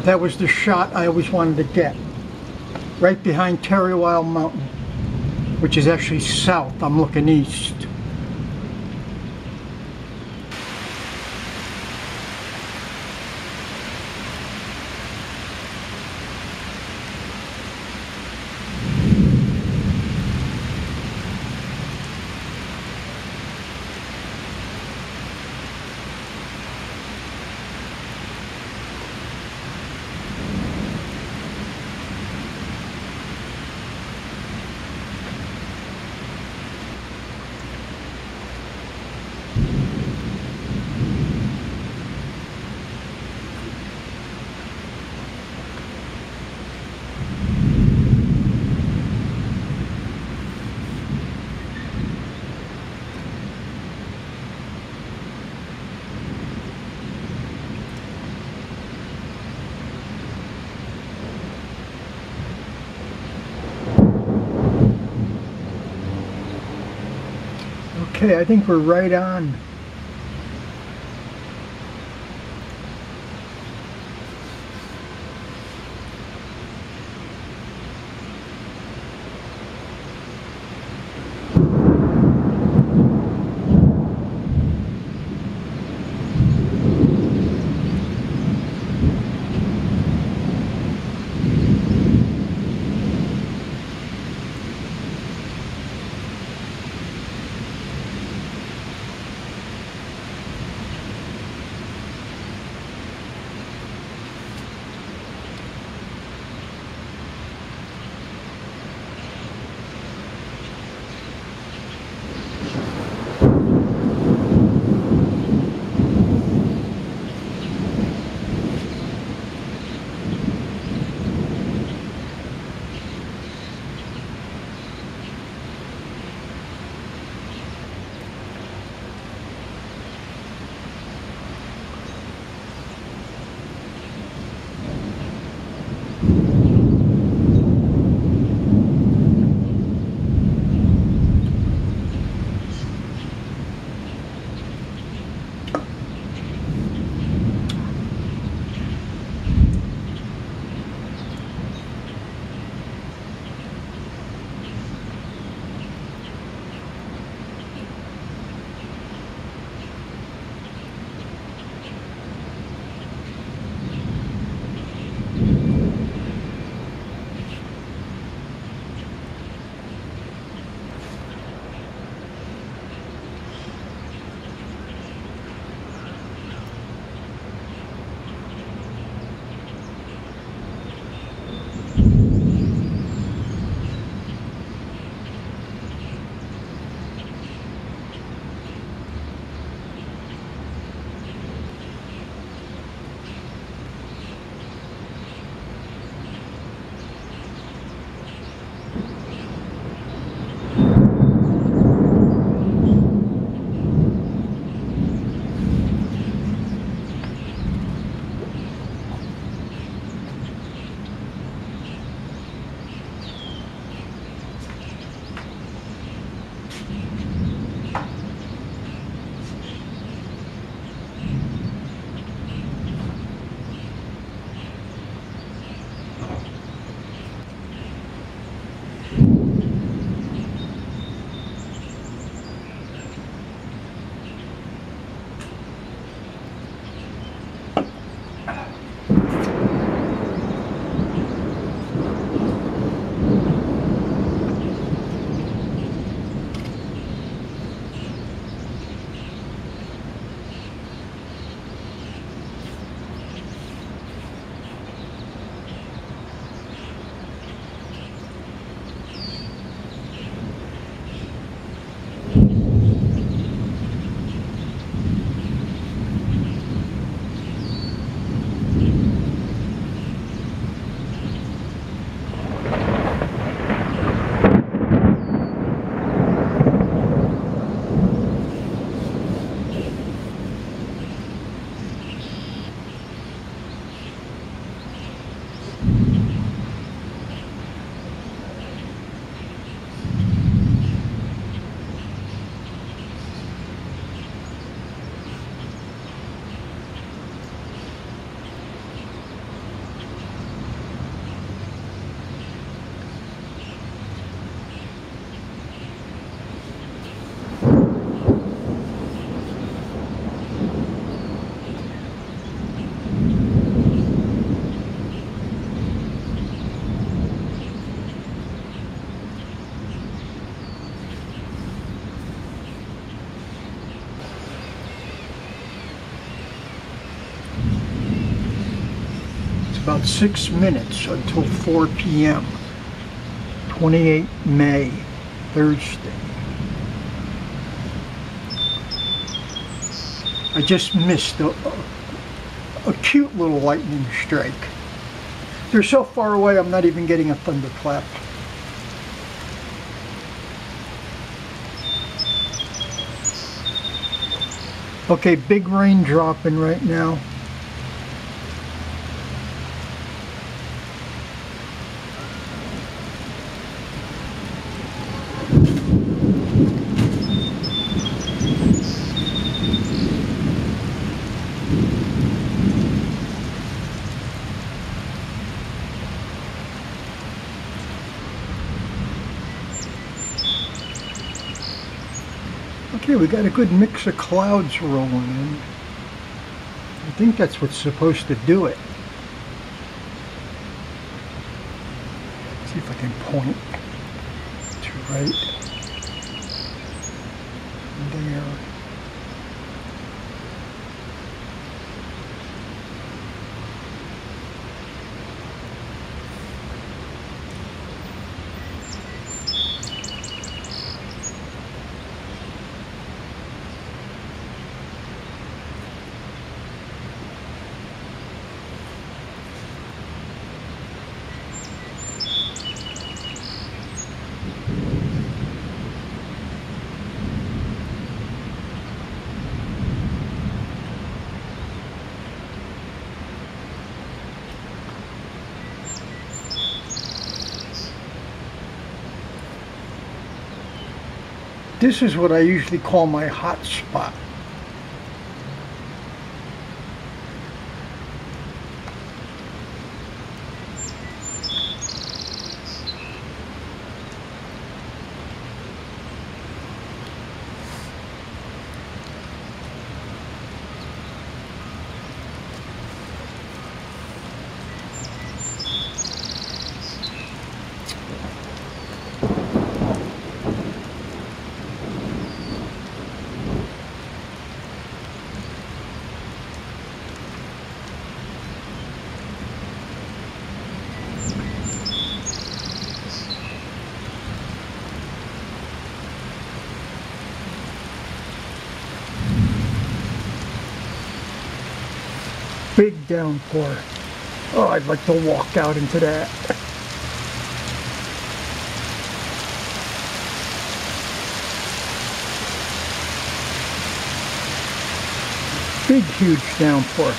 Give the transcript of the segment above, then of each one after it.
That was the shot I always wanted to get. Right behind Terrywile Mountain, which is actually south. I'm looking east. Okay, I think we're right on. about 6 minutes until 4 p.m. 28 May, Thursday. I just missed a cute little lightning strike. They're so far away I'm not even getting a thunderclap. Okay, big rain dropping right now. Okay, we got a good mix of clouds rolling in. I think that's what's supposed to do it. See if I can point to right there. This is what I usually call my hot spot. Big downpour. Oh, I'd like to walk out into that. Big, huge downpour.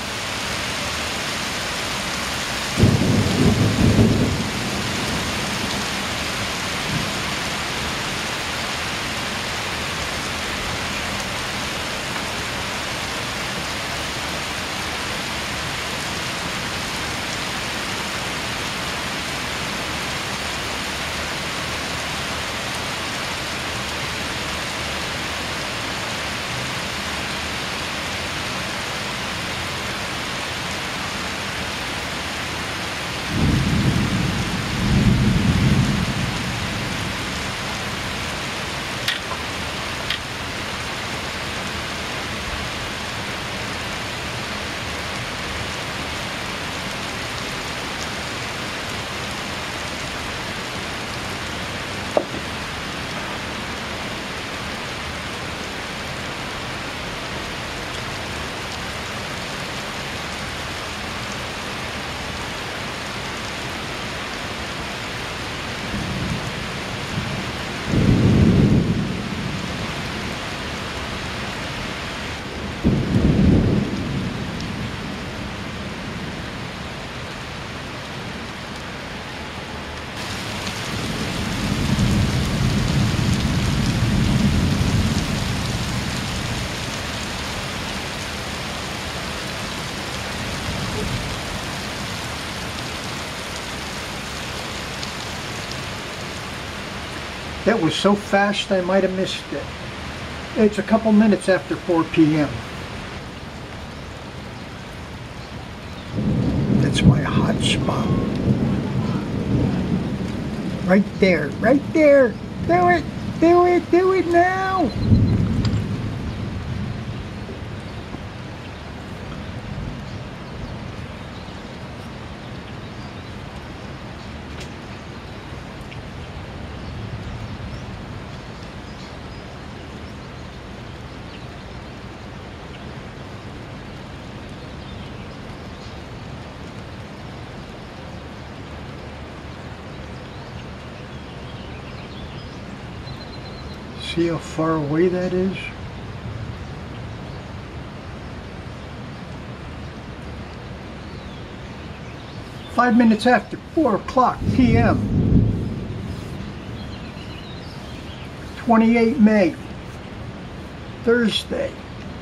That was so fast I might have missed it. It's a couple minutes after 4 p.m. That's my hot spot. Right there, right there. Do it, do it, do it now. See how far away that is? Five minutes after 4 o'clock p.m. 28 May, Thursday.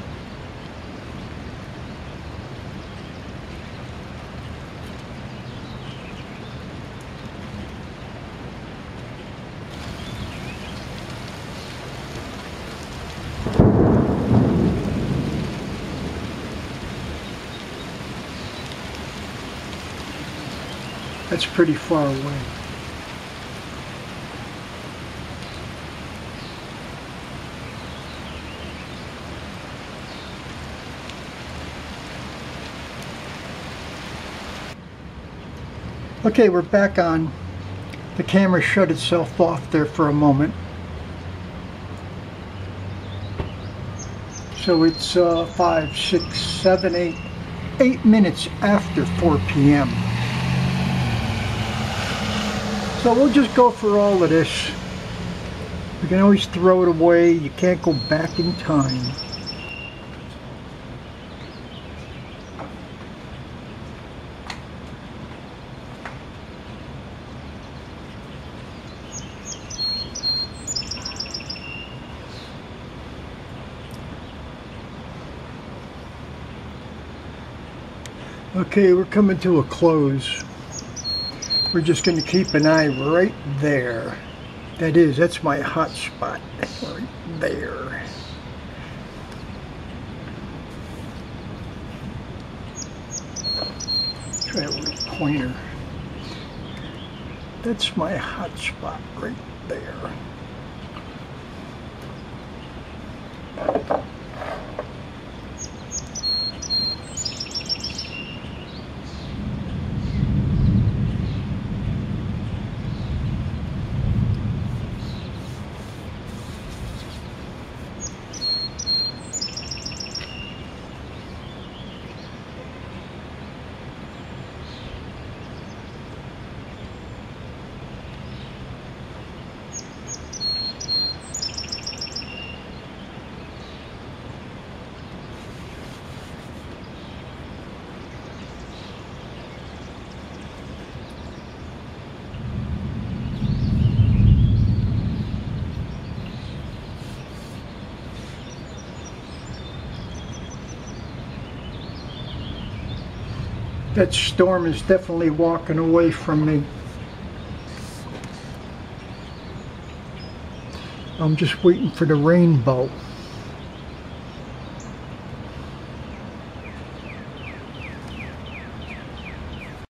That's pretty far away. Okay, we're back on. The camera shut itself off there for a moment. So it's 5, 6, 7, 8 minutes after 4 p.m. So we'll just go for all of this. You can always throw it away. You can't go back in time. Okay, we're coming to a close. We're just going to keep an eye right there. That's my hot spot, right there. Try a little pointer. That's my hot spot right there. That storm is definitely walking away from me. I'm just waiting for the rainbow.